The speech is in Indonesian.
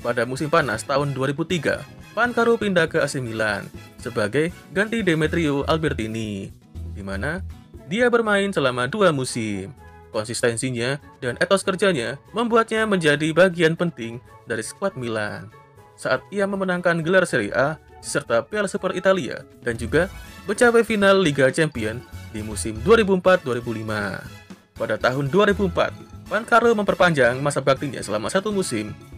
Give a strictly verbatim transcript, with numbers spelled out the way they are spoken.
Pada musim panas tahun dua ribu tiga, Pancaro pindah ke A C Milan sebagai ganti Demetrio Albertini, di mana dia bermain selama dua musim. Konsistensinya dan etos kerjanya membuatnya menjadi bagian penting dari skuad Milan saat ia memenangkan gelar Serie A serta Piala Super Italia dan juga mencapai final Liga Champions di musim dua ribu empat dua ribu lima. Pada tahun dua ribu empat, Pancaro memperpanjang masa baktinya selama satu musim